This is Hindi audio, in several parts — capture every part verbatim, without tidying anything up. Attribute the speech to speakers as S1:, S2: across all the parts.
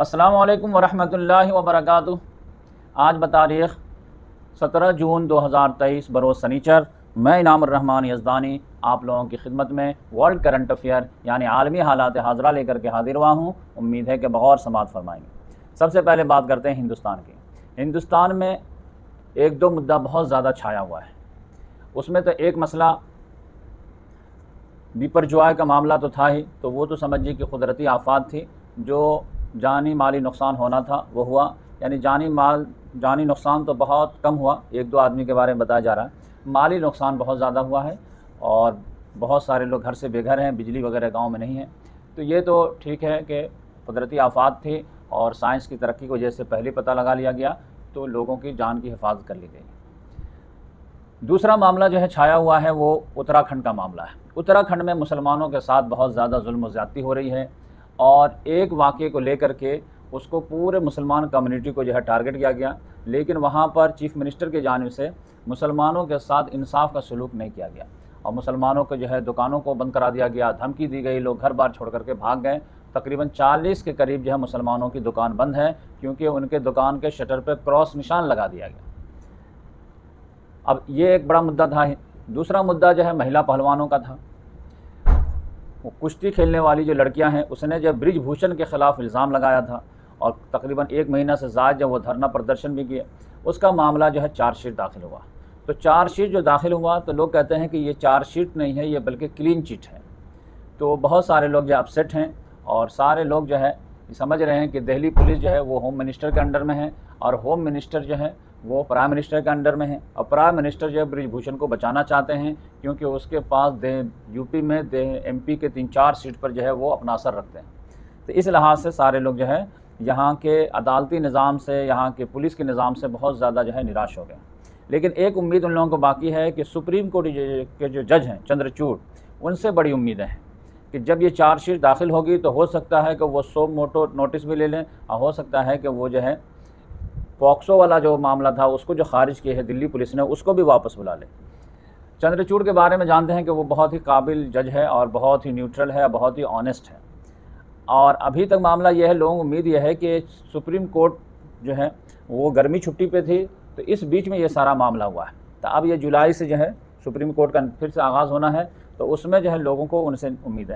S1: अस्सलामु अलैकुम वरहमतुल्लाहि वबरकातुहू। आज बतारीख़ सत्रह जून दो हज़ार तेईस बरोज़ सनीचर, मैं इनामुर रहमान यज़दानी आप लोगों की खिदमत में वर्ल्ड करंट अफेयर यानी आलमी हालात हाज़रा लेकर के हाजिर हुआ हूँ। उम्मीद है कि बग़ौर समात फरमाएंगे। सबसे पहले बात करते हैं हिंदुस्तान की। हिंदुस्तान में एक दो मुद्दा बहुत ज़्यादा छाया हुआ है। उसमें तो एक मसला बिपरजॉय का मामला तो था ही, तो वो तो समझिए कि कुदरती आफात थी, जो जानी माली नुकसान होना था वो हुआ। यानी जानी माल जानी नुकसान तो बहुत कम हुआ, एक दो आदमी के बारे में बताया जा रहा है। माली नुकसान बहुत ज़्यादा हुआ है और बहुत सारे लोग घर से बेघर हैं, बिजली वगैरह गांव में नहीं है। तो ये तो ठीक है कि कुदरती आफात थी और साइंस की तरक्की की वजह से पहले पता लगा लिया गया, तो लोगों की जान की हिफाजत कर ली गई। दूसरा मामला जो है छाया हुआ है वो उत्तराखंड का मामला है। उत्तराखंड में मुसलमानों के साथ बहुत ज़्यादा जुल्म और ज़्यादती हो रही है और एक वाक़े को लेकर के उसको पूरे मुसलमान कम्युनिटी को जो है टारगेट किया गया, लेकिन वहाँ पर चीफ़ मिनिस्टर की जानिब से मुसलमानों के साथ इंसाफ का सलूक नहीं किया गया और मुसलमानों को जो है दुकानों को बंद करा दिया गया, धमकी दी गई, लोग घर बार छोड़ करके भाग गए। तकरीबन चालीस के करीब जो है मुसलमानों की दुकान बंद है क्योंकि उनके दुकान के शटर पर क्रॉस निशान लगा दिया गया। अब ये एक बड़ा मुद्दा था। दूसरा मुद्दा जो है महिला पहलवानों का था। वो कुश्ती खेलने वाली जो लड़कियां हैं, उसने जब ब्रिजभूषण के ख़िलाफ़ इल्ज़ाम लगाया था और तकरीबन एक महीना से ज़्यादा जब वो धरना प्रदर्शन भी किए, उसका मामला जो है चार्जशीट दाखिल हुआ। तो चार्जशीट जो दाखिल हुआ तो लोग कहते हैं कि ये चार्जशीट नहीं है, ये बल्कि क्लीन चिट है। तो बहुत सारे लोग जो अपसेट हैं और सारे लोग जो है समझ रहे हैं कि दिल्ली पुलिस जो है वो होम मिनिस्टर के अंडर में है और होम मिनिस्टर जो है वो प्राइम मिनिस्टर के अंडर में है और प्राइम मिनिस्टर जो है ब्रिजभूषण को बचाना चाहते हैं क्योंकि उसके पास दे यूपी में दे एमपी के तीन चार सीट पर जो है वो अपना असर रखते हैं। तो इस लिहाज से सारे लोग जो है यहाँ के अदालती निज़ाम से, यहाँ के पुलिस के निज़ाम से बहुत ज़्यादा जो है निराश हो गए। लेकिन एक उम्मीद उन लोगों को बाकी है कि सुप्रीम कोर्ट के जो जज हैं चंद्रचूड़, उनसे बड़ी उम्मीदें हैं कि जब ये चार्जशीट दाखिल होगी तो हो सकता है कि वो सो मोटो नोटिस भी ले लें और हो सकता है कि वो जो है पॉक्सो वाला जो मामला था उसको जो खारिज किया है दिल्ली पुलिस ने, उसको भी वापस बुला ले। चंद्रचूड़ के बारे में जानते हैं कि वो बहुत ही काबिल जज है और बहुत ही न्यूट्रल है, बहुत ही ऑनेस्ट है। और अभी तक मामला यह है, लोगों को उम्मीद यह है कि सुप्रीम कोर्ट जो है वो गर्मी छुट्टी पे थी, तो इस बीच में ये सारा मामला हुआ है। तो अब ये जुलाई से जो है सुप्रीम कोर्ट का फिर से आगाज़ होना है, तो उसमें जो है लोगों को उनसे उम्मीद है।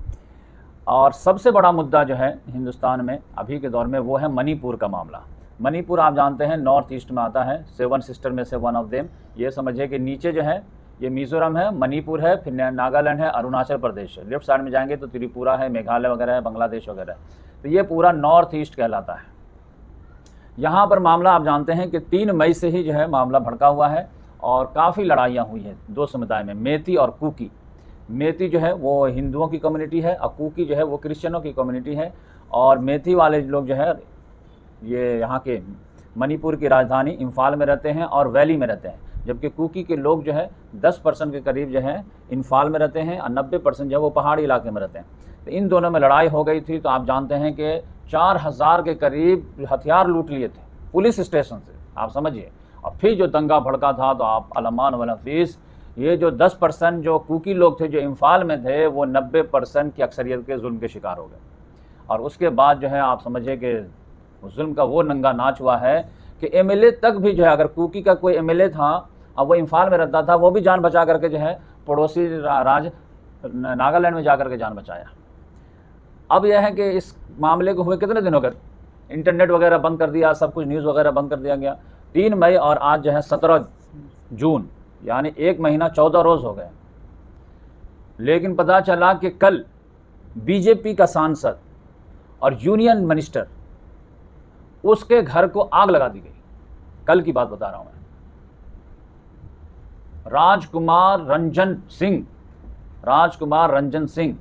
S1: और सबसे बड़ा मुद्दा जो है हिंदुस्तान में अभी के दौर में वो है मणिपुर का मामला। मणिपुर आप जानते हैं नॉर्थ ईस्ट में आता है, सेवन सिस्टर में से वन ऑफ देम। ये समझिए कि नीचे जो है ये मिज़ोरम है, मणिपुर है, फिर नागालैंड है, अरुणाचल प्रदेश है। लेफ्ट साइड में जाएंगे तो त्रिपुरा है, मेघालय वगैरह है, बांग्लादेश वगैरह है। तो ये पूरा नॉर्थ ईस्ट कहलाता है। यहाँ पर मामला आप जानते हैं कि तीन मई से ही जो है मामला भड़का हुआ है और काफ़ी लड़ाइयाँ हुई हैं दो समुदाय में, मेती और कुकी। मेती जो है वो हिंदुओं की कम्युनिटी है और कुकी जो है वो क्रिश्चियनों की कम्युनिटी है। और मेती वाले लोग जो है ये यहाँ के मणिपुर की राजधानी इम्फाल में रहते हैं और वैली में रहते हैं, जबकि कुकी के लोग जो है दस परसेंट के करीब जो है इम्फाल में रहते हैं और नब्बे परसेंट जो है वो पहाड़ी इलाके में रहते हैं। तो इन दोनों में लड़ाई हो गई थी। तो आप जानते हैं कि चार हज़ार के करीब हथियार लूट लिए थे पुलिस स्टेशन से, आप समझिए। और फिर जो दंगा भड़का था तो आप अलमान वाला फीस, ये जो दस परसेंट जो कुकी लोग थे जो इम्फाल में थे वो नब्बे परसेंट की अक्सरियत के जुल्म के शिकार हो गए। और उसके बाद जो है आप समझिए कि जुल्म का वो नंगा नाच हुआ है कि एमएलए तक भी जो है, अगर कुकी का कोई एमएलए था और वो इम्फाल में रहता था, वो भी जान बचा करके जो है पड़ोसी राज नागालैंड में जाकर के जान बचाया। अब यह है कि इस मामले को हुए कितने दिन हो गए, इंटरनेट वगैरह बंद कर दिया, सब कुछ न्यूज़ वगैरह बंद कर दिया गया। तीन मई और आज जो है सत्रह जून, यानी एक महीना चौदह रोज़ हो गए। लेकिन पता चला कि कल बीजेपी का सांसद और यूनियन मिनिस्टर, उसके घर को आग लगा दी गई। कल की बात बता रहा हूं मैं। राजकुमार रंजन सिंह राजकुमार रंजन सिंह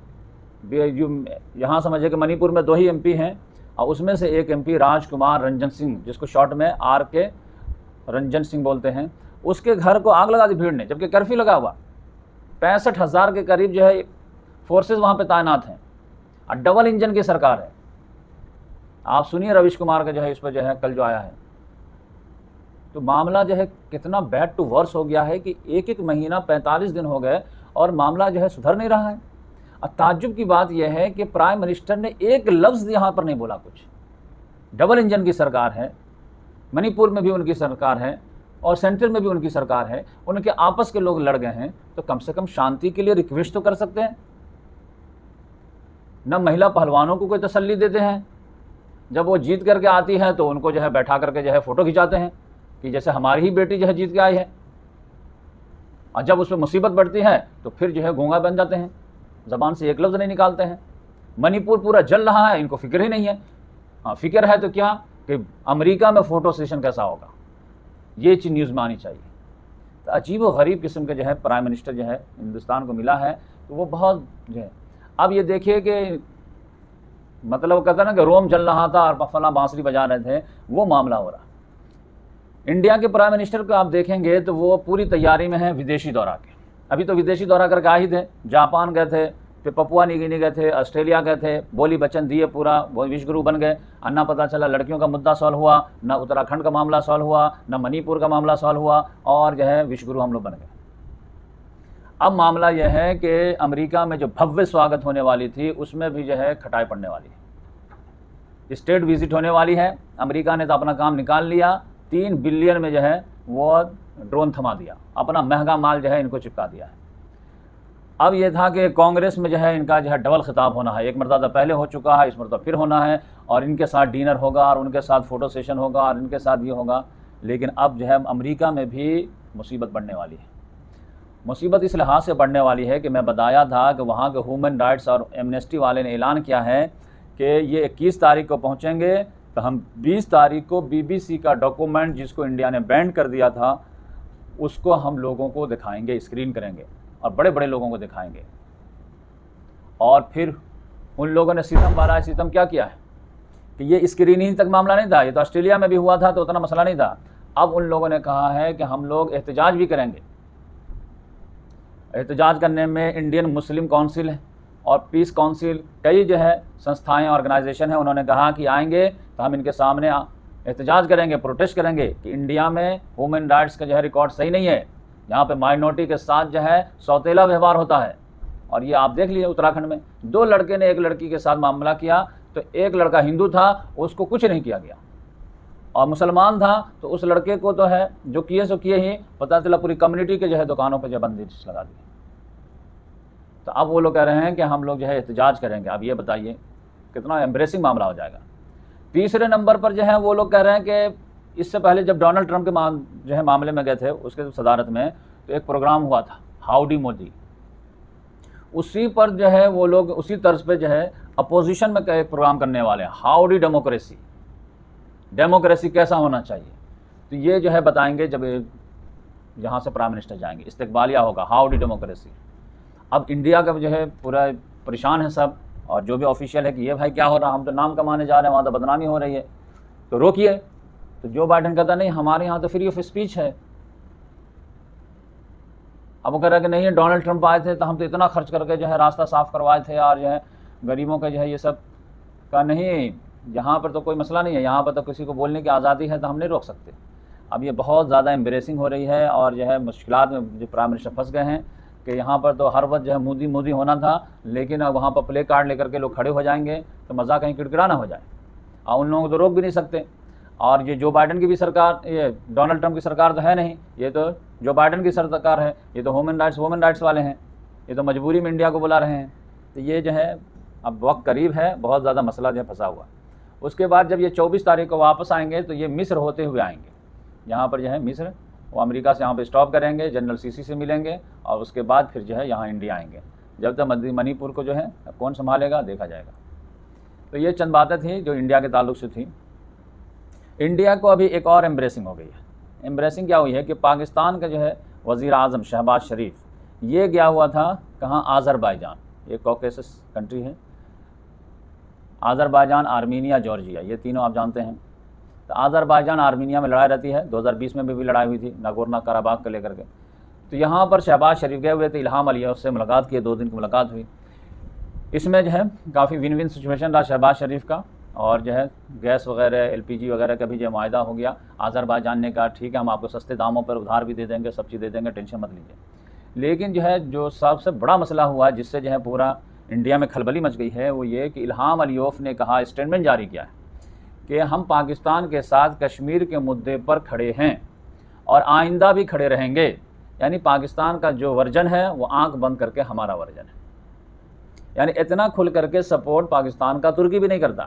S1: यहां समझिए कि मणिपुर में दो ही एमपी हैं और उसमें से एक एमपी राजकुमार रंजन सिंह, जिसको शॉर्ट में आर के रंजन सिंह बोलते हैं, उसके घर को आग लगा दी भीड़ ने, जबकि कर्फ्यू लगा हुआ। पैंसठ हज़ार के करीब जो है फोर्सेस वहां पे तैनात हैं और डबल इंजन की सरकार है। आप सुनिए रविश कुमार का जो है इस पर जो है कल जो आया है, तो मामला जो है कितना बैड टू वर्स हो गया है कि एक एक महीना पैंतालीस दिन हो गए और मामला जो है सुधर नहीं रहा है। अब ताज्जुब की बात यह है कि प्राइम मिनिस्टर ने एक लफ्ज़ यहाँ पर नहीं बोला कुछ। डबल इंजन की सरकार है, मणिपुर में भी उनकी सरकार है और सेंट्रल में भी उनकी सरकार है, उनके आपस के लोग लड़ गए हैं, तो कम से कम शांति के लिए रिक्वेस्ट तो कर सकते हैं। न महिला पहलवानों को कोई तसल्ली देते हैं, जब वो जीत करके आती है तो उनको जो है बैठा करके जो है फ़ोटो खिंचाते हैं कि जैसे हमारी ही बेटी जो है जीत के आई है, और जब उस पर मुसीबत बढ़ती है तो फिर जो है गूंगा बन जाते हैं, ज़बान से एक लफ्ज़ नहीं निकालते हैं। मणिपुर पूरा जल रहा है, इनको फिक्र ही नहीं है। हाँ, फिक्र है तो क्या कि अमेरिका में फ़ोटो सेशन कैसा होगा, ये चीज़ न्यूज़ में आनी चाहिए। तो अजीब व गरीब किस्म के जो है प्राइम मिनिस्टर जो है हिंदुस्तान को मिला है, तो वो बहुत जो है। अब ये देखिए कि मतलब कहता ना कि रोम जल रहा था और फला बांसुरी बजा रहे थे, वो मामला हो रहा। इंडिया के प्राइम मिनिस्टर को आप देखेंगे तो वो पूरी तैयारी में है विदेशी दौरा के। अभी तो विदेशी दौरा करके आ ही थे, जापान गए थे, फिर पपुआ न्यू गिनी गए थे, ऑस्ट्रेलिया गए थे, बोली वचन दिए, पूरा वो विश्वगुरु बन गए। अन्ना पता चला लड़कियों का मुद्दा सॉल्व हुआ, न उत्तराखंड का मामला सॉल्व हुआ, न मणिपुर का मामला सॉल्व हुआ, और जो है विश्वगुरु हम लोग बन गए। अब मामला यह है कि अमेरिका में जो भव्य स्वागत होने वाली थी उसमें भी जो है खटाई पड़ने वाली है। स्टेट विजिट होने वाली है, अमेरिका ने तो अपना काम निकाल लिया, तीन बिलियन में जो है वो ड्रोन थमा दिया, अपना महंगा माल जो है इनको चिपका दिया है। अब ये था कि कांग्रेस में जो है इनका जो है डबल खिताब होना है, एक मरतबा पहले हो चुका है, इस मरतबा फिर होना है, और इनके साथ डिनर होगा और उनके साथ फ़ोटो सेशन होगा और इनके साथ ये होगा। लेकिन अब जो है अमेरिका में भी मुसीबत बढ़ने वाली है। मुसीबत इस लिहाज से बढ़ने वाली है कि मैं बताया था कि वहाँ के ह्यूमन राइट्स और एमनेस्टी वाले ने ऐलान किया है कि ये इक्कीस तारीख को पहुँचेंगे, तो हम बीस तारीख को बीबीसी का डॉक्यूमेंट जिसको इंडिया ने बैन कर दिया था उसको हम लोगों को दिखाएंगे, स्क्रीन करेंगे और बड़े बड़े लोगों को दिखाएंगे। और फिर उन लोगों ने सितम बारा है, सितम क्या किया है कि ये स्क्रीनिंग तक मामला नहीं था, ये तो ऑस्ट्रेलिया में भी हुआ था तो उतना मसला नहीं था। अब उन लोगों ने कहा है कि हम लोग एहतजाज भी करेंगे। एहतजाज करने में इंडियन मुस्लिम काउंसिल है और पीस काउंसिल, कई जो है संस्थाएं ऑर्गेनाइजेशन हैं, उन्होंने कहा कि आएंगे तो हम इनके सामने एहतजाज करेंगे, प्रोटेस्ट करेंगे कि इंडिया में ह्यूमन राइट्स का जो है रिकॉर्ड सही नहीं है, यहाँ पे माइनॉरिटी के साथ जो है सौतेला व्यवहार होता है। और ये आप देख लीजिए उत्तराखंड में दो लड़के ने एक लड़की के साथ मामला किया, तो एक लड़का हिंदू था उसको कुछ नहीं किया गया, और मुसलमान था तो उस लड़के को तो है जो किए सो किए ही, पता चला पूरी कम्युनिटी के जो है दुकानों पर जो बंदिश लगा दी। तो अब वो लोग कह रहे हैं कि हम लोग जो है एहतजाज करेंगे। अब ये बताइए कितना एम्ब्रेसिंग मामला हो जाएगा। तीसरे नंबर पर जो है वो लोग कह रहे हैं कि इससे पहले जब डोनाल्ड ट्रंप के माम जो है मामले में गए थे उसके सदारत में, तो एक प्रोग्राम हुआ था हाउडी मोदी, उसी पर जो है वो लोग उसी तर्ज पे जो है अपोजिशन में एक प्रोग्राम करने वाले हैं, हाउडी डेमोक्रेसी, डेमोक्रेसी कैसा होना चाहिए। तो ये जो है बताएंगे जब यहाँ से प्राइम मिनिस्टर जाएंगे, इस्तकबालिया होगा हाउडी डेमोक्रेसी। अब इंडिया का जो है पूरा परेशान है सब, और जो भी ऑफिशियल है कि ये भाई क्या हो रहा, हम तो नाम कमाने जा रहे हैं, वहाँ तो बदनामी हो रही है, तो रोकिए। तो जो बाइडेन कहता नहीं हमारे यहाँ तो फ्री ऑफ स्पीच है। अब वो कह रहा है कि नहीं डोनाल्ड ट्रंप आए थे तो हम तो इतना खर्च करके जो है रास्ता साफ़ करवाए थे और जो है गरीबों का जो है ये सब का, नहीं यहाँ पर तो कोई मसला नहीं है, यहाँ पर तो किसी को बोलने की आज़ादी है तो हम नहीं रोक सकते। अब ये बहुत ज़्यादा एम्बेरेसिंग हो रही है, और जो है मुश्किलात में जो प्राइम मिनिस्टर फंस गए हैं कि यहाँ पर तो हर वक्त जो है मोदी मोदी होना था, लेकिन अब वहाँ पर प्ले कार्ड लेकर के लोग खड़े हो जाएंगे तो मज़ा कहीं किड़किड़ा ना हो जाए, और उन लोगों को तो रोक भी नहीं सकते। और ये जो बाइडेन की भी सरकार, ये डोनाल्ड ट्रंप की सरकार तो है नहीं, ये तो जो बाइडेन की सरकार है, ये तो ह्यूमन राइट्स ह्यूमन राइट्स वाले हैं, ये तो मजबूरी में इंडिया को बुला रहे हैं। तो ये जो है अब वक्त करीब है, बहुत ज़्यादा मसला जो है फंसा हुआ। उसके बाद जब ये चौबीस तारीख को वापस आएंगे तो ये मिस्र होते हुए आएंगे, यहाँ पर जो है मिस्र, वो अमेरिका से यहाँ पे स्टॉप करेंगे, जनरल सीसी से मिलेंगे, और उसके बाद फिर जो है यहाँ इंडिया आएंगे। जब तक मणिपुर को जो है कौन संभालेगा देखा जाएगा। तो ये चंद बातें थी जो इंडिया के ताल्लुक से थी। इंडिया को अभी एक और एम्ब्रेसिंग हो गई है। एम्ब्रेसिंग क्या हुई है कि पाकिस्तान का जो है वज़ीर आज़म शहबाज शरीफ, ये गया हुआ था कहाँ, आज़रबाईजान, ये कॉकेसस कंट्री है, आज़रबाईजान, आर्मीनिया, जॉर्जिया, ये तीनों आप जानते हैं। तो आज़रबाईजान आर्मीनिया में लड़ाई रहती है, दो हज़ार बीस में भी, भी लड़ाई हुई थी नागोर्नो कराबाख को लेकर के। तो यहाँ पर शहबाज शरीफ गए हुए थे, इल्हाम अलियव से मुलाकात की, दो दिन की मुलाकात हुई। इसमें जो है काफ़ी विन विन सिचुएशन रहा शहबाज शरीफ का, और जो है गैस वगैरह, एलपीजी वगैरह का भी जो मायदा हो गया। आज़रबाईजान ने कहा ठीक है हम आपको सस्ते दामों पर उधार भी दे देंगे, सब चीज़ दे देंगे, टेंशन मत लीजिए। लेकिन जो है जो सबसे बड़ा मसला हुआ जिससे जो है पूरा इंडिया में खलबली मच गई है वो ये कि इल्हाम अलीयौफ ने कहा, स्टेटमेंट जारी किया है कि हम पाकिस्तान के साथ कश्मीर के मुद्दे पर खड़े हैं और आइंदा भी खड़े रहेंगे। यानी पाकिस्तान का जो वर्जन है वो आंख बंद करके हमारा वर्जन है। यानी इतना खुल करके सपोर्ट पाकिस्तान का तुर्की भी नहीं करता।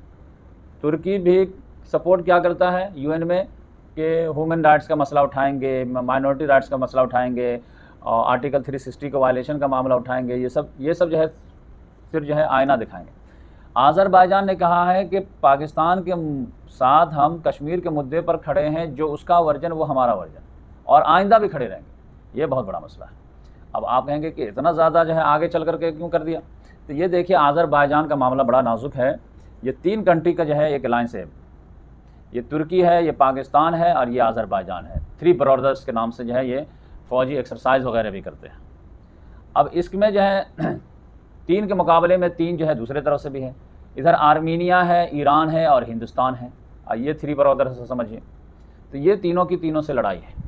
S1: तुर्की भी सपोर्ट क्या करता है यूएन में कि ह्यूमन राइट्स का मसला उठाएंगे, माइनॉरिटी राइट्स का मसला उठाएंगे, और आर्टिकल तीन सौ साठ का वायलेशन का मामला उठाएंगे। ये सब ये सब जो है फिर जो है आईना दिखाएंगे। आज़रबाईजान ने कहा है कि पाकिस्तान के साथ हम कश्मीर के मुद्दे पर खड़े हैं, जो उसका वर्जन वो हमारा वर्जन, और आइंदा भी खड़े रहेंगे। ये बहुत बड़ा मसला है। अब आप कहेंगे कि इतना ज़्यादा जो है आगे चल करके क्यों कर दिया, तो ये देखिए आज़रबाईजान का मामला बड़ा नाजुक है। ये तीन कंट्री का जो है एक अलायंस है, ये तुर्की है, ये पाकिस्तान है और ये आज़रबाईजान है। थ्री ब्रदर्स के नाम से जो है ये फ़ौजी एक्सरसाइज वगैरह भी करते हैं। अब इसमें जो है तीन के मुकाबले में तीन जो है दूसरे तरफ से भी है। इधर आर्मीनिया है, ईरान है और हिंदुस्तान है। ये थ्री ब्रदर्स से समझिए। तो ये तीनों की तीनों से लड़ाई है।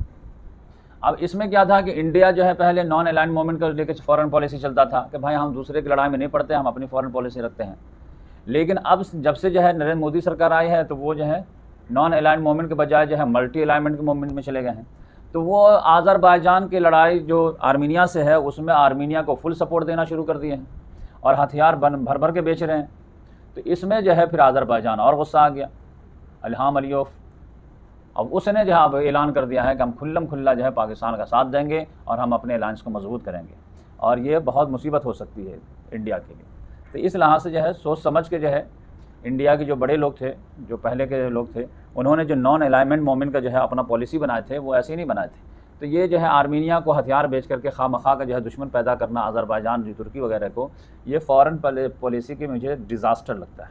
S1: अब इसमें क्या था कि इंडिया जो है पहले नॉन अलाइन मूवमेंट को लेकर फॉरेन पॉलिसी चलता था कि भाई हम दूसरे की लड़ाई में नहीं पड़ते, हम अपनी फॉरेन पॉलिसी रखते हैं। लेकिन अब जब से जो है नरेंद्र मोदी सरकार आई है तो वो जो है नॉन अलाइन मूवमेंट के बजाय जो है मल्टी अलाइनमेंट के मूवमेंट में चले गए हैं। तो वो आज़रबाईजान की लड़ाई जो आर्मीनिया से है उसमें आर्मीनिया को फुल सपोर्ट देना शुरू कर दिए हैं और हथियार बन भर भर के बेच रहे हैं। तो इसमें जो है फिर आज़रबाईजान और गुस्सा आ गया, इल्हाम अलीयौफ। अब उसने जो है अब ऐलान कर दिया है कि हम खुल्लम खुल्ला जो है पाकिस्तान का साथ देंगे और हम अपने अलायंस को मजबूत करेंगे, और ये बहुत मुसीबत हो सकती है इंडिया के लिए। तो इस लिहाज से जो है सोच समझ के जो है इंडिया के जो बड़े लोग थे, जो पहले के लोग थे, उन्होंने जो नॉन अलाइनमेंट मूवमेंट का जो है अपना पॉलिसी बनाए थे वो ऐसे ही नहीं बनाए थे। तो ये जो है आर्मीनिया को हथियार बेच करके खामखा का जो है दुश्मन पैदा करना आज़रबाईजान, जो तुर्की वगैरह को, ये फ़ॉरेन पॉलिसी की मुझे डिज़ास्टर लगता है।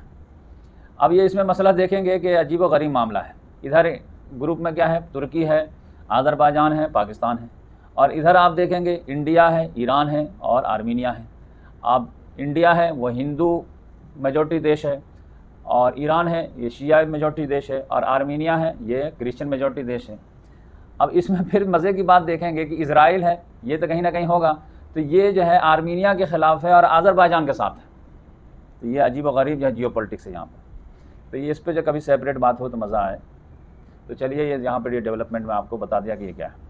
S1: अब ये इसमें मसला देखेंगे कि अजीब व गरीब मामला है। इधर ग्रुप में क्या है, तुर्की है, आज़रबाईजान है, पाकिस्तान है, और इधर आप देखेंगे इंडिया है, ईरान है और आर्मीनिया है। अब इंडिया है वो हिंदू मेजॉरिटी देश है, और ईरान है ये शिया मेजॉरिटी देश है, और आर्मीनिया है ये क्रिश्चियन मेजॉरिटी देश है। अब इसमें फिर मज़े की बात देखेंगे कि इज़राइल है, ये तो कहीं ना कहीं होगा, तो ये जो है आर्मीनिया के ख़िलाफ़ है और आज़रबाईजान के साथ है। तो ये अजीब व गरीब जो है जियो पॉलिटिक्स है यहाँ पर। तो ये इस पर जो कभी सेपरेट बात हो तो मज़ा आए। तो चलिए ये यहाँ पर ये डेवलपमेंट में आपको बता दिया कि ये क्या है।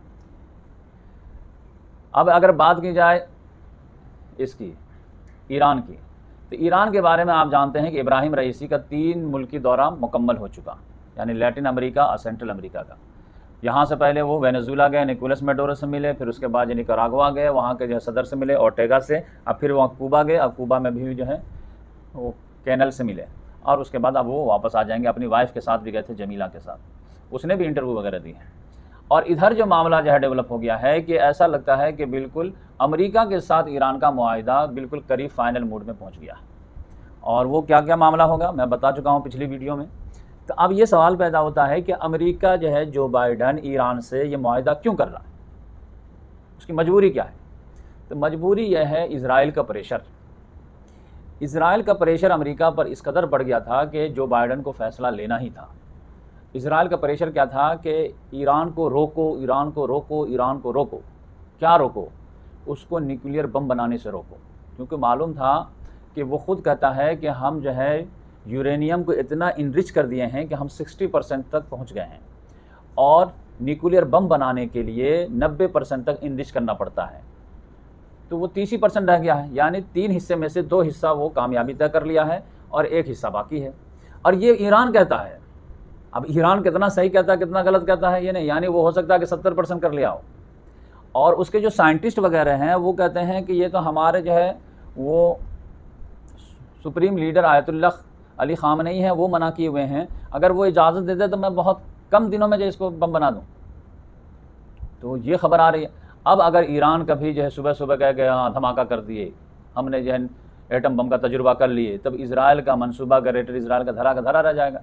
S1: अब अगर बात की जाए इसकी ईरान की, तो ईरान के बारे में आप जानते हैं कि इब्राहिम रईसी का तीन मुल्की दौरा मुकम्मल हो चुका, यानी लैटिन अमेरिका और सेंट्रल अमेरिका का। यहाँ से पहले वो वेनेजुला गए, निकोलस मेडोरो से मिले, फिर उसके बाद निकारागुआ गए, वहाँ के जो है सदर से मिले, ओर्टेगा से, अब फिर वहाँ कूबा गए, अब कूबा में भी जो है वो कैनल से मिले, और उसके बाद अब वो वापस आ जाएंगे। अपनी वाइफ के साथ भी गए थे, जमीला के साथ, उसने भी इंटरव्यू वगैरह दी है। और इधर जो मामला जो है डेवलप हो गया है कि ऐसा लगता है कि बिल्कुल अमेरिका के साथ ईरान का मुआहिदा बिल्कुल करीब फाइनल मूड में पहुँच गया। और वो क्या क्या मामला होगा मैं बता चुका हूँ पिछली वीडियो में। तो अब ये सवाल पैदा होता है कि अमेरिका जो है जो बाइडन ईरान से ये मुआहिदा क्यों कर रहा है, उसकी मजबूरी क्या है। तो मजबूरी यह है इज़राइल का प्रेशर। इज़राइल का प्रेशर अमेरिका पर इस कदर बढ़ गया था कि जो बाइडन को फ़ैसला लेना ही था। इज़राइल का प्रेशर क्या था कि ईरान को रोको, ईरान को रोको, ईरान को रोको। क्या रोको? उसको न्यूक्लियर बम बनाने से रोको, क्योंकि मालूम था कि वो ख़ुद कहता है कि हम जो है यूरेनियम को इतना इनरिच कर दिए हैं कि हम साठ परसेंट तक पहुंच गए हैं, और न्यूक्लियर बम बनाने के लिए नब्बे परसेंट तक इनरिच करना पड़ता है। तो वो तीस ही परसेंट रह गया है, यानी तीन हिस्से में से दो हिस्सा वो कामयाबी तय कर लिया है और एक हिस्सा बाकी है। और ये ईरान कहता है। अब ईरान कितना सही कहता है कितना गलत कहता है ये नहीं, यानी वो हो सकता है कि सत्तर परसेंट कर लिया हो। और उसके जो साइंटिस्ट वगैरह हैं वो कहते हैं कि ये तो हमारे जो है वो supreme leader Ayatollah Ali Khamenei है, वो मना किए हुए हैं। अगर वो इजाज़त दे दे तो मैं बहुत कम दिनों में जो इसको बम बना दूँ। तो ये खबर आ रही है। अब अगर ईरान कभी जो है सुबह सुबह कह गया हाँ धमाका कर दिए, हमने जो है एटम बम का तजुर्बा कर लिए, तब इज़राइल का मनसूबा ग्रेटर इज़राइल का धरा का धरा रह जाएगा।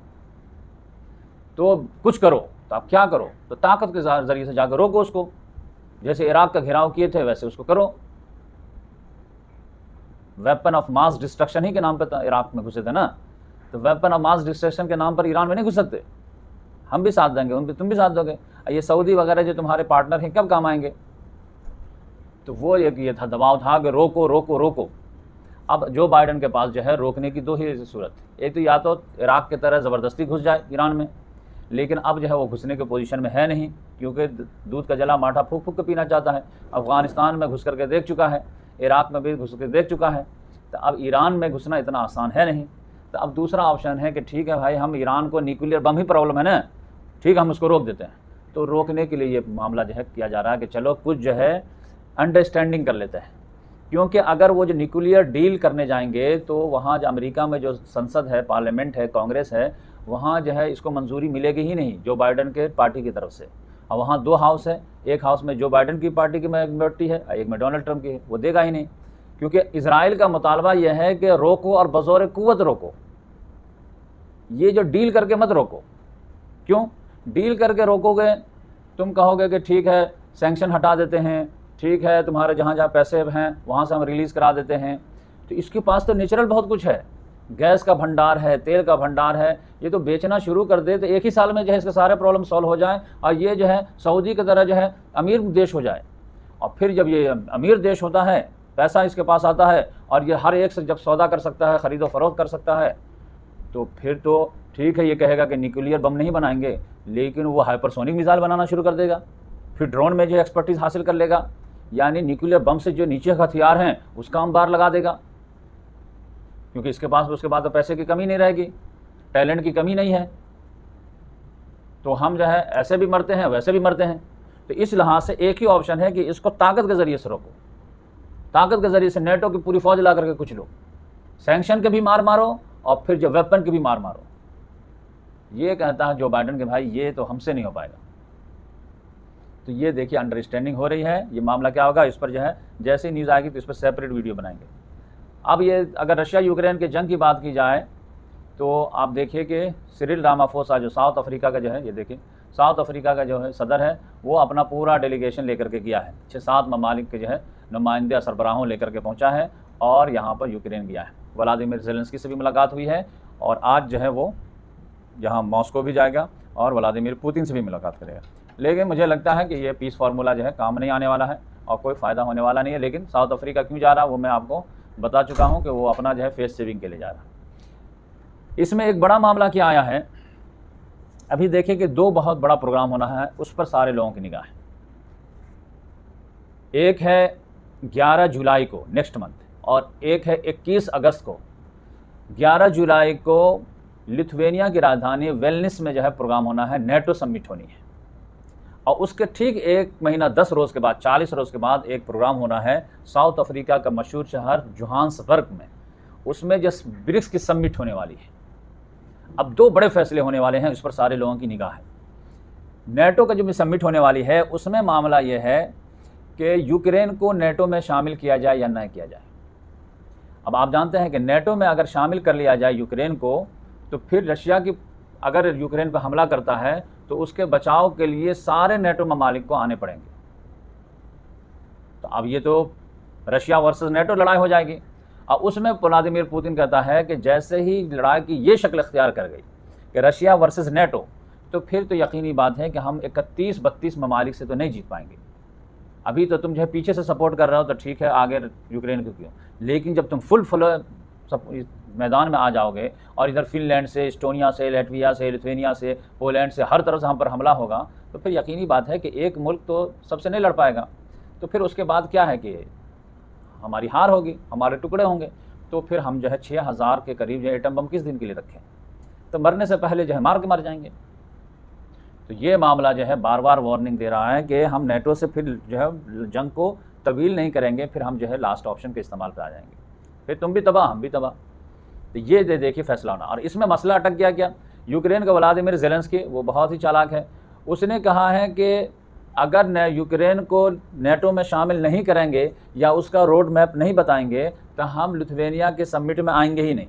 S1: तो कुछ करो, तो आप क्या करो? तो ताकत के ज़रिए से जाकर रोको उसको, जैसे इराक़ का घेराव किए थे वैसे उसको करो। वेपन ऑफ मास डिस्ट्रक्शन ही के नाम पर इराक़ में घुसे थे ना, तो वेपन ऑफ मास डिस्ट्रक्शन के नाम पर ईरान में नहीं घुस सकते। हम भी साथ देंगे, उन भी तुम भी साथ दोगे। ये सऊदी वगैरह जो तुम्हारे पार्टनर हैं कब काम आएंगे? तो वो एक ये था दबाव था कि रोको रोको रोको। अब जो बाइडन के पास जो है रोकने की दो ही सूरत, एक तो या तो इराक की तरह ज़बरदस्ती घुस जाए ईरान में, लेकिन अब जो है वो घुसने के पोजीशन में है नहीं, क्योंकि दूध का जला माठा फूक फूक के पीना चाहता है। अफ़गानिस्तान में घुस करके देख चुका है, इराक में भी घुस कर देख चुका है, तो अब ईरान में घुसना इतना आसान है नहीं। तो अब दूसरा ऑप्शन है कि ठीक है भाई, हम ईरान को न्यूक्लियर बम ही प्रॉब्लम है ना, ठीक है हम उसको रोक देते हैं। तो रोकने के लिए ये मामला जो है किया जा रहा है कि चलो कुछ जो है अंडरस्टैंडिंग कर लेते हैं, क्योंकि अगर वो जो न्यूक्लियर डील करने जाएंगे तो वहाँ जो अमेरिका में जो संसद है, पार्लियामेंट है, कांग्रेस है, वहाँ जो है इसको मंजूरी मिलेगी ही नहीं जो बाइडन के पार्टी की तरफ से। और वहाँ दो हाउस है, एक हाउस में जो बाइडन की पार्टी की मेजॉरिटी है, एक में डोनाल्ड ट्रंप की है, वो देगा ही नहीं, क्योंकि इजराइल का मुतालबा यह है कि रोको और बज़ौर कुव्वत रोको, ये जो डील करके मत रोको। क्यों डील करके रोकोगे? तुम कहोगे कि ठीक है सैंक्शन हटा देते हैं, ठीक है तुम्हारे जहाँ जहाँ पैसे हैं वहाँ से हम रिलीज़ करा देते हैं, तो इसके पास तो नेचुरल बहुत कुछ है, गैस का भंडार है, तेल का भंडार है, ये तो बेचना शुरू कर दे तो एक ही साल में जो है इसके सारे प्रॉब्लम सॉल्व हो जाए और ये जो है सऊदी की तरह जो है अमीर देश हो जाए। और फिर जब ये अमीर देश होता है, पैसा इसके पास आता है और ये हर एक से जब सौदा कर सकता है, ख़रीदो फरोख्त कर सकता है, तो फिर तो ठीक है ये कहेगा कि न्यूक्लियर बम नहीं बनाएंगे, लेकिन वो हाइपरसोनिक मिसाइल बनाना शुरू कर देगा, फिर ड्रोन में जो एक्सपर्टीज़ हासिल कर लेगा, यानी न्यूक्लियर बम से जो नीचे हथियार हैं उसका अंबार लगा देगा, क्योंकि इसके पास उसके बाद तो पैसे की कमी नहीं रहेगी, टैलेंट की कमी नहीं है। तो हम जो है ऐसे भी मरते हैं वैसे भी मरते हैं। तो इस लिहाज से एक ही ऑप्शन है कि इसको ताकत के ज़रिए से रोको, ताकत के ज़रिए से नेटो की पूरी फौज ला करके कुछ लो, सैंक्शन के भी मार मारो और फिर जो वेपन के भी मार मारो। ये कहता है जो बाइडन के भाई ये तो हमसे नहीं हो पाएगा। तो ये देखिए अंडरस्टैंडिंग हो रही है। ये मामला क्या होगा इस पर जो है जैसे ही न्यूज़ आएगी तो इस पर सेपरेट वीडियो बनाएंगे। अब ये अगर रशिया यूक्रेन के जंग की बात की जाए तो आप देखिए कि सिरिल रामाफोसा जो साउथ अफ्रीका का जो है, ये देखिए साउथ अफ्रीका का जो है सदर है, वो अपना पूरा डेलीगेशन लेकर के गया है, छः सात ममालिक के जो है नुमाइंदे सरबराहों लेकर के पहुँचा है और यहाँ पर यूक्रेन गया है। व्लादिमीर ज़ेलेंस्की से भी मुलाकात हुई है और आज जो है वो यहाँ मॉस्को भी जाएगा और व्लादिमीर पुतिन से भी मुलाकात करेगा। लेकिन मुझे लगता है कि ये पीस फार्मूला जो है काम नहीं आने वाला है और कोई फ़ायदा होने वाला नहीं है। लेकिन साउथ अफ्रीका क्यों जा रहा है वो मैं आपको बता चुका हूँ कि वो अपना जो है फेस सेविंग के लिए जा रहा है। इसमें एक बड़ा मामला क्या आया है, अभी देखिए कि दो बहुत बड़ा प्रोग्राम होना है, उस पर सारे लोगों की निगाह है। एक है ग्यारह जुलाई को नेक्स्ट मंथ और एक है इक्कीस अगस्त को। ग्यारह जुलाई को लिथुआनिया की राजधानी विल्नियस में जो है प्रोग्राम होना है, नेटो समिट होनी है और उसके ठीक एक महीना दस रोज़ के बाद, चालीस रोज़ के बाद एक प्रोग्राम होना है साउथ अफ्रीका का मशहूर शहर जोहान्सबर्ग में, उसमें जस्ट ब्रिक्स की समिट होने वाली है। अब दो बड़े फैसले होने वाले हैं, उस पर सारे लोगों की निगाह है। नेटो का जो भी समिट होने वाली है उसमें मामला यह है कि यूक्रेन को नेटो में शामिल किया जाए या न किया जाए। अब आप जानते हैं कि नेटो में अगर शामिल कर लिया जाए यूक्रेन को तो फिर रशिया की अगर यूक्रेन पर हमला करता है तो उसके बचाव के लिए सारे नेटो ममालिक को आने पड़ेंगे। तो अब ये तो रशिया वर्सेस नेटो लड़ाई हो जाएगी और उसमें व्लादिमीर पुतिन कहता है कि जैसे ही लड़ाई की ये शक्ल इख्तियार कर गई कि रशिया वर्सेस नेटो, तो फिर तो यकीनी बात है कि हम इकतीस बत्तीस ममालिक से तो नहीं जीत पाएंगे। अभी तो तुम जो है पीछे से सपोर्ट कर रहे हो तो ठीक है, आगे यूक्रेन को क्यों, लेकिन जब तुम फुल फुल सब मैदान में आ जाओगे और इधर फिनलैंड से, एस्टोनिया से, लैटविया से, लिथुआनिया से, पोलैंड से, हर तरफ से हम पर हमला होगा, तो फिर यकीनी बात है कि एक मुल्क तो सबसे नहीं लड़ पाएगा। तो फिर उसके बाद क्या है कि हमारी हार होगी, हमारे टुकड़े होंगे। तो फिर हम जो है छः हज़ार के करीब जो एटम बम किस दिन के लिए रखें, तो मरने से पहले जो है मार के मर जाएंगे। तो ये मामला जो है बार बार वार्निंग दे रहा है कि हम नेटो से फिर जो है जंग को तवील नहीं करेंगे, फिर हम जो है लास्ट ऑप्शन के इस्तेमाल पर आ जाएंगे, फिर तुम भी तबाह हम भी तबाह। तो ये दे देखिए फैसला होना। और इसमें मसला अटक गया क्या, यूक्रेन का व्लादिमीर ज़ेलेंस्की वो बहुत ही चालाक है, उसने कहा है कि अगर न यूक्रेन को नेटो में शामिल नहीं करेंगे या उसका रोड मैप नहीं बताएंगे तो हम लिथुआनिया के समिट में आएंगे ही नहीं।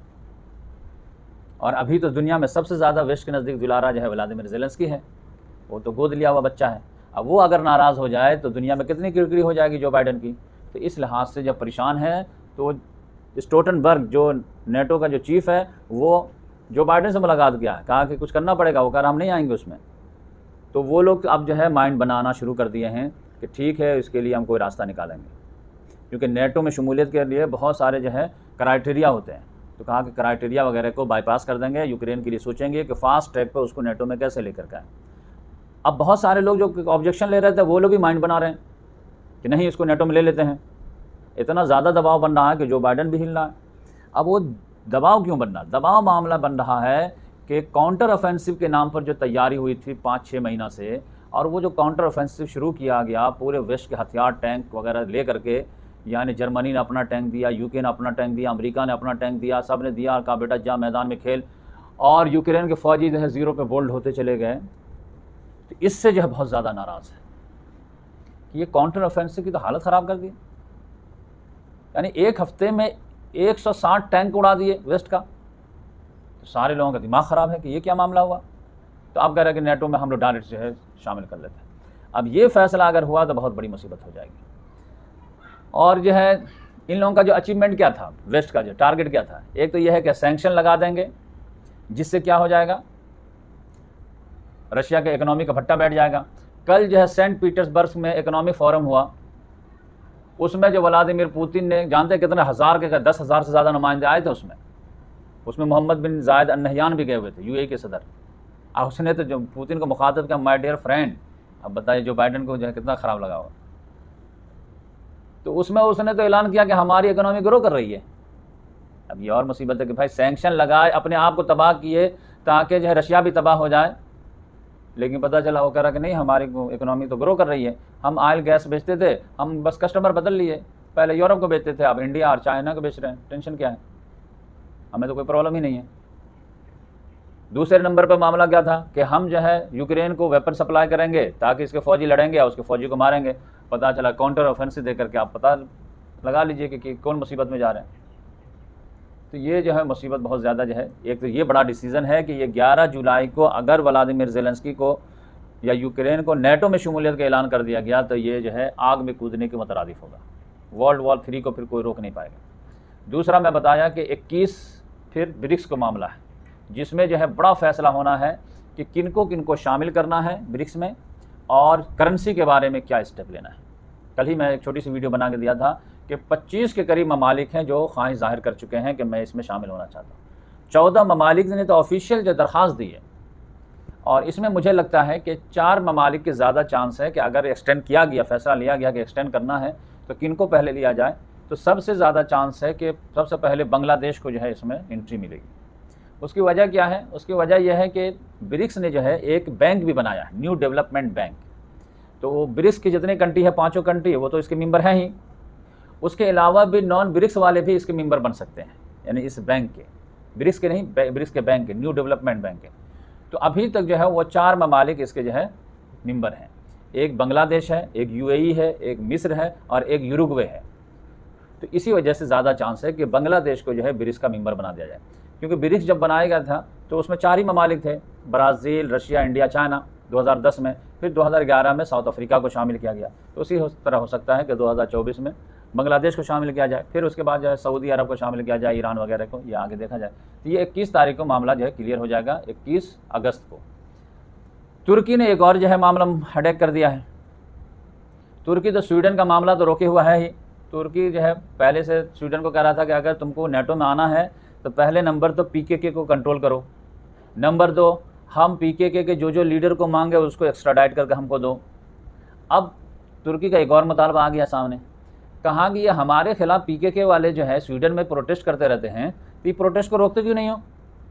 S1: और अभी तो दुनिया में सबसे ज़्यादा वेस्ट के नज़दीक दुलारा जो है व्लादिमीर ज़ेलेंस्की है, वो तो गोद लिया हुआ बच्चा है। अब वो अगर नाराज़ हो जाए तो दुनिया में कितनी किरकिरी हो जाएगी जो बाइडन की। तो इस लिहाज से जब परेशान है तो स्टोल्टनबर्ग जो नेटो का जो चीफ है वो जो बाइडन से मुलाकात किया, कहा कि कुछ करना पड़ेगा, वो कह रहा हम नहीं आएंगे उसमें। तो वो लोग अब जो है माइंड बनाना शुरू कर दिए हैं कि ठीक है इसके लिए हम कोई रास्ता निकालेंगे। क्योंकि नेटो में शमूलियत के लिए बहुत सारे जो है क्राइटेरिया होते हैं। तो कहा कि क्राइटेरिया वगैरह को बाईपास कर देंगे, यूक्रेन के लिए सोचेंगे कि फास्ट ट्रैक पे उसको नेटो में कैसे लेकर के आए। अब बहुत सारे लोग जो ऑब्जेक्शन ले रहे थे वो लोग भी माइंड बना रहे हैं कि नहीं इसको नेटो में ले लेते हैं। इतना ज़्यादा दबाव बन रहा है कि जो बाइडन भी हिल रहा है। अब वो दबाव क्यों बन रहा है? दबाव मामला बन रहा है कि काउंटर ऑफेंसिव के नाम पर जो तैयारी हुई थी पाँच छः महीना से, और वो जो काउंटर ऑफेंसिव शुरू किया गया पूरे वेस्ट के हथियार टैंक वगैरह ले करके, यानी जर्मनी ने अपना टैंक दिया, यूके ने अपना टैंक दिया, अमेरिका ने अपना टैंक दिया, सब ने दिया, कहा बेटा जा मैदान में खेल, और यूक्रेन के फौजी जो है ज़ीरो पे बोल्ड होते चले गए। तो इससे जो है बहुत ज़्यादा नाराज़ है कि ये काउंटर ऑफेंसिव की तो हालत ख़राब कर दी। यानी एक हफ्ते में एक सौ साठ टैंक उड़ा दिए वेस्ट का। तो सारे लोगों का दिमाग ख़राब है कि ये क्या मामला हुआ। तो अब कह रहे हैं कि नेटो में हम लोग डायरेक्ट जो है शामिल कर लेते हैं। अब ये फैसला अगर हुआ तो बहुत बड़ी मुसीबत हो जाएगी। और जो है इन लोगों का जो अचीवमेंट क्या था, वेस्ट का जो टारगेट क्या था, एक तो यह है कि सैंक्शन लगा देंगे, जिससे क्या हो जाएगा, रशिया के इकोनॉमी का भट्टा बैठ जाएगा। कल जो है सेंट पीटर्सबर्ग में इकोनॉमिक फोरम हुआ, उसमें जो व्लादिमीर पुतिन ने, जानते कितने हज़ार के, दस हज़ार से ज़्यादा नुमाइंदे आए थे उसमें। उसमें मोहम्मद बिन जायद अल नहयान भी गए हुए थे, यूएई के सदर। और उसने तो जो पुतिन को मुखातब किया, माय डियर फ्रेंड। अब बताइए जो बाइडन को जो है कितना ख़राब लगा हुआ। तो उसमें उसने तो ऐलान किया कि हमारी इकोनॉमी ग्रो कर रही है। अब ये और मुसीबत है कि भाई सैंक्शन लगाए, अपने आप को तबाह किए ताकि जो है रशिया भी तबाह हो जाए, लेकिन पता चला वो कह रहा कि नहीं हमारी इकोनॉमी तो ग्रो कर रही है। हम ऑयल गैस बेचते थे, हम बस कस्टमर बदल लिए, पहले यूरोप को बेचते थे, अब इंडिया और चाइना को बेच रहे हैं, टेंशन क्या है, हमें तो कोई प्रॉब्लम ही नहीं है। दूसरे नंबर पर मामला क्या था कि हम जो है यूक्रेन को वेपन सप्लाई करेंगे ताकि इसके फौजी लड़ेंगे और उसके फौजी को मारेंगे। पता चला काउंटर ऑफेंसिव दे करके आप पता लगा लीजिए कि, कि कौन मुसीबत में जा रहे हैं। तो ये जो है मुसीबत बहुत ज़्यादा जो है, एक तो ये बड़ा डिसीज़न है कि ये ग्यारह जुलाई को अगर व्लादिमीर ज़ेलेंस्की को या यूक्रेन को नेटो में शमूलियत का ऐलान कर दिया गया तो ये जो है आग में कूदने के मुतरादिफ होगा। वर्ल्ड वॉर थ्री को फिर कोई रोक नहीं पाएगा। दूसरा मैं बताया कि इक्कीस फिर ब्रिक्स का मामला है, जिसमें जो है बड़ा फैसला होना है कि किनको किनको शामिल करना है ब्रिक्स में, और करेंसी के बारे में क्या स्टेप लेना है। कल ही मैं एक छोटी सी वीडियो बना के दिया था कि पच्चीस के करीब ममालिक हैं जो ख्वाहिश जाहिर कर चुके हैं कि मैं इसमें शामिल होना चाहता हूँ। चौदह ममालिक ने तो ऑफिशियल जो दरख्वास्त दी है, और इसमें मुझे लगता है कि चार ममालिक के ज़्यादा चांस है कि अगर एक्सटेंड किया गया, फैसला लिया गया कि एक्सटेंड करना है तो किनको पहले लिया जाए, तो सबसे ज़्यादा चांस है कि सबसे पहले बांग्लादेश को जो है इसमें एंट्री मिलेगी। उसकी वजह क्या है? उसकी वजह यह है कि ब्रिक्स ने जो है एक बैंक भी बनाया है, न्यू डेवलपमेंट बैंक। तो ब्रिक्स की जितनी कंट्री है, पांचों कंट्री है, वो तो इसके मेंबर हैं ही। उसके अलावा भी नॉन ब्रिक्स वाले भी इसके मेंबर बन सकते हैं, यानी इस बैंक के, ब्रिक्स के नहीं, ब्रिक्स के बैंक के, न्यू डेवलपमेंट बैंक के। तो अभी तक जो है वो चार ममालिक इसके जो है मेंबर हैं। एक बांग्लादेश है, एक यूएई है, एक मिस्र है और एक यूरुग्वे है। तो इसी वजह से ज़्यादा चांस है कि बांग्लादेश को जो है ब्रिक्स का मेंबर बना दिया जाए, क्योंकि ब्रिक्स जब बनाया गया था तो उसमें चार ही ममालिक थे, ब्राज़ील, रशिया, इंडिया, चाइना दो हज़ार दस में। फिर दो हज़ार ग्यारह में साउथ अफ्रीका को शामिल किया गया। तो उसी तरह हो सकता है कि दो हज़ार चौबीस में बांग्लादेश को शामिल किया जाए, फिर उसके बाद जो है सऊदी अरब को शामिल किया जाए, ईरान वगैरह को, ये आगे देखा जाए। तो ये इक्कीस तारीख को मामला जो है क्लियर हो जाएगा, इक्कीस अगस्त को। तुर्की ने एक और जो है मामला हेडेक कर दिया है। तुर्की तो स्वीडन का मामला तो रोके हुआ है ही। तुर्की जो है पहले से स्वीडन को कह रहा था कि अगर तुमको नेटो में आना है तो पहले नंबर तो पीकेके को कंट्रोल करो, नंबर दो हम पीकेके के जो जो लीडर को मांगे उसको एक्स्ट्राडाइट करके हमको दो। अब तुर्की का एक और मुतालबा आ गया सामने, कहा कि ये हमारे खिलाफ पीकेके वाले जो है स्वीडन में प्रोटेस्ट करते रहते हैं, तो ये प्रोटेस्ट को रोकते क्यों नहीं हो,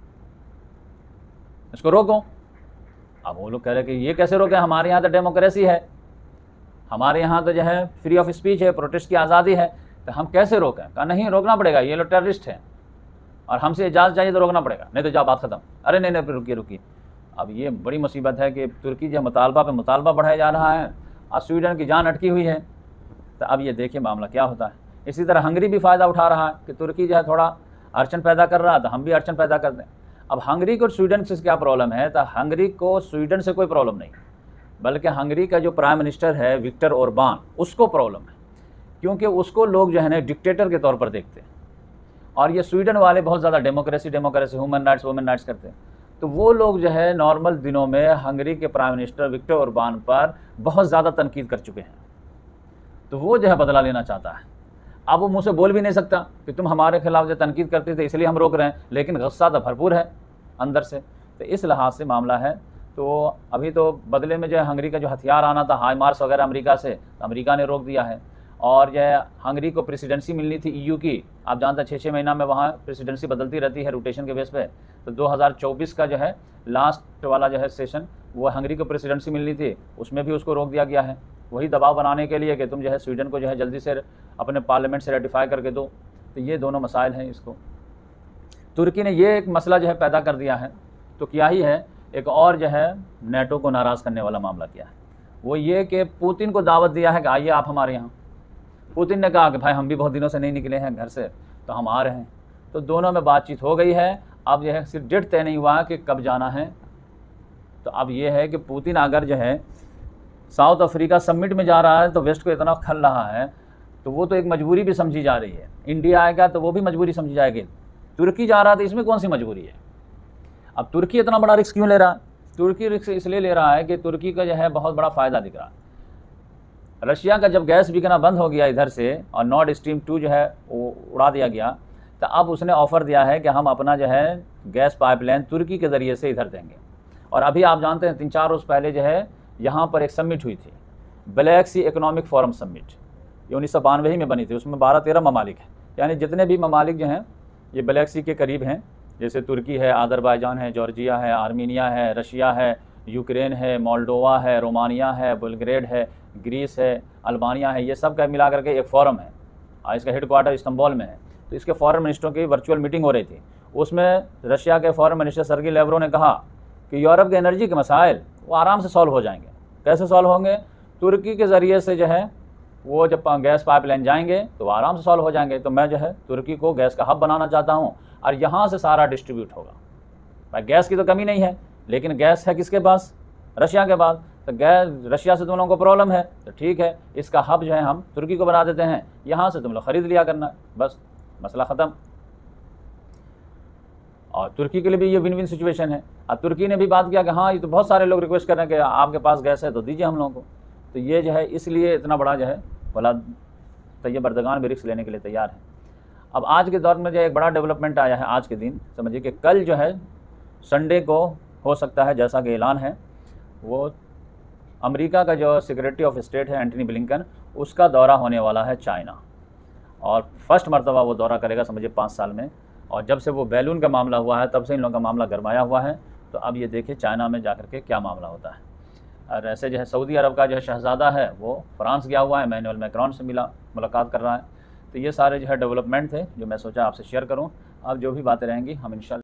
S1: इसको रोको। अब वो लोग कह रहे कि ये कैसे रोके, हमारे यहाँ तो डेमोक्रेसी है, हमारे यहाँ तो जो है फ्री ऑफ स्पीच है, प्रोटेस्ट की आज़ादी है, तो हम कैसे रोकें। कहा नहीं रोकना पड़ेगा, ये लोग टेररिस्ट हैं और हमसे इजाज़त चाहिए तो रोकना पड़ेगा, नहीं तो जाओ बात ख़त्म। अरे नहीं नहीं रुकिए रुकिए। अब ये बड़ी मुसीबत है कि तुर्की जो मुतालबा पे मुतालबा बढ़ाया जा रहा है और स्वीडन की जान अटकी हुई है। तो अब ये देखिए मामला क्या होता है। इसी तरह हंगरी भी फ़ायदा उठा रहा है कि तुर्की जो है थोड़ा अड़चन पैदा कर रहा है तो हम भी अड़चन पैदा कर दें। अब हंगरी को स्वीडन से क्या प्रॉब्लम है, तो हंगरी को स्वीडन से कोई प्रॉब्लम नहीं, बल्कि हंगरी का जो प्राइम मिनिस्टर है विक्टर ओरबान, उसको प्रॉब्लम है, क्योंकि उसको लोग जो है ना डिक्टेटर के तौर पर देखते हैं। और ये स्वीडन वाले बहुत ज़्यादा democracy democracy human rights women rights करते हैं। तो वो लोग जो है नॉर्मल दिनों में हंगरी के प्राइम मिनिस्टर विक्टर ओरबान पर बहुत ज़्यादा तनकीद कर चुके हैं, तो वो जो है बदला लेना चाहता है। अब वो मुँह से बोल भी नहीं सकता कि तुम हमारे खिलाफ जो तनकीद करते थे इसलिए हम रोक रहे हैं, लेकिन गुस्सा तो भरपूर है अंदर से। तो इस लिहाज से मामला है। तो अभी तो बदले में जो है हंगरी का जो हथियार आना था हाई मार्स वगैरह अमेरिका से, तो अमेरिका ने रोक दिया है। और जो है हंगरी को प्रेसिडेंसी मिलनी थी ईयू की, आप जानते हैं छः छः महीना में वहाँ प्रेसिडेंसी बदलती रहती है रोटेशन के बेस पे। तो दो हज़ार चौबीस का जो है लास्ट वाला जो है सेशन वो हंगरी को प्रेसिडेंसी मिलनी थी, उसमें भी उसको रोक दिया गया है, वही दबाव बनाने के लिए कि तुम जो है स्वीडन को जो है जल्दी से अपने पार्लियामेंट से रेटिफाई करके दो। तो ये दोनों मसाइल हैं। इसको तुर्की ने ये एक मसला जो है पैदा कर दिया है। तो क्या ही है, एक और जो है नेटो को नाराज़ करने वाला मामला किया है, वो ये कि पुतिन को दावत दिया है कि आइए आप हमारे यहाँ। पुतिन ने कहा कि भाई हम भी बहुत दिनों से नहीं निकले हैं घर से, तो हम आ रहे हैं। तो दोनों में बातचीत हो गई है। अब यह सिर्फ डेट तय नहीं हुआ कि कब जाना है। तो अब ये है कि पुतिन अगर जो है साउथ अफ्रीका समिट में जा रहा है तो वेस्ट को इतना खल रहा है, तो वो तो एक मजबूरी भी समझी जा रही है। इंडिया आएगा तो वो भी मजबूरी समझी जाएगी। तुर्की जा रहा था, इसमें कौन सी मजबूरी है? अब तुर्की इतना बड़ा रिस्क क्यों ले रहा है? तुर्की रिस्क इसलिए ले रहा है कि तुर्की का जो है बहुत बड़ा फ़ायदा दिख रहा है। रशिया का जब गैस बिकना बंद हो गया इधर से और नॉर्ड स्ट्रीम टू जो है वो उड़ा दिया गया, तो अब उसने ऑफ़र दिया है कि हम अपना जो है गैस पाइपलाइन तुर्की के ज़रिए से इधर देंगे। और अभी आप जानते हैं तीन चार रोज़ पहले जो है यहाँ पर एक समिट हुई थी, Black Sea economic forum summit, ये उन्नीस सौ बानवे ही में बनी थी। उसमें बारह तेरह ममालिक हैं, यानी जितने भी ममालिक जो हैं ये ब्लैक सी के करीब हैं, जैसे तुर्की है, आज़रबाईजान है, जॉर्जिया है, आर्मीनिया है, रशिया है, यूक्रेन है, मोल्डोवा है, रोमानिया है, बुल्गारिया है, ग्रीस है, अल्बानिया है, ये सब का मिला करके एक फ़ोरम है और इसका हेडक्वार्टर इस्तांबुल में है। तो इसके फॉरेन मिनिस्टरों की वर्चुअल मीटिंग हो रही थी। उसमें रशिया के फॉरेन मिनिस्टर सर्गी लेवरोव ने कहा कि यूरोप के एनर्जी के मसाइल वो आराम से सॉल्व हो जाएंगे। कैसे सॉल्व होंगे? तुर्की के ज़रिए से जो है वो जब गैस पाइपलाइन जाएंगे तो आराम से सॉल्व हो जाएंगे। तो मैं जो है तुर्की को गैस का हब बनाना चाहता हूँ और यहाँ से सारा डिस्ट्रीब्यूट होगा। भाई गैस की तो कमी नहीं है, लेकिन गैस है किसके पास? रशिया के पास। तो गैस रशिया से तुम लोगों को प्रॉब्लम है, तो ठीक है इसका हब जो है हम तुर्की को बना देते हैं, यहाँ से तुम लोग ख़रीद लिया करना, बस मसला ख़त्म। और तुर्की के लिए भी ये विन विन सिचुएशन है। अब तुर्की ने भी बात किया कि हाँ ये तो बहुत सारे लोग रिक्वेस्ट कर रहे हैं कि आपके पास गैस है तो दीजिए हम लोगों को। तो ये जो है इसलिए इतना बड़ा जो है भला तैयब अर्दगान भी रिस्क लेने के लिए तैयार है। अब आज के दौर में जो एक बड़ा डेवलपमेंट आया है आज के दिन, समझिए कि कल जो है संडे को हो सकता है, जैसा कि ऐलान है, वो अमेरिका का जो सेक्रेटरी ऑफ स्टेट है एंटनी ब्लिंकन, उसका दौरा होने वाला है चाइना। और फर्स्ट मरतबा वो दौरा करेगा समझिए पाँच साल में। और जब से वो बैलून का मामला हुआ है तब से इन लोगों का मामला गरमाया हुआ है। तो अब ये देखिए चाइना में जाकर के क्या मामला होता है। और ऐसे जो है सऊदी अरब का जो है शहज़ादा है वो फ्रांस गया हुआ है, इमैनुअल मैक्रोन से मिला मुलाकात कर रहा है। तो ये सारे जो है डेवलपमेंट थे जो मैं सोचा आपसे शेयर करूं। अब जो भी बातें रहेंगी हम इंशाल्लाह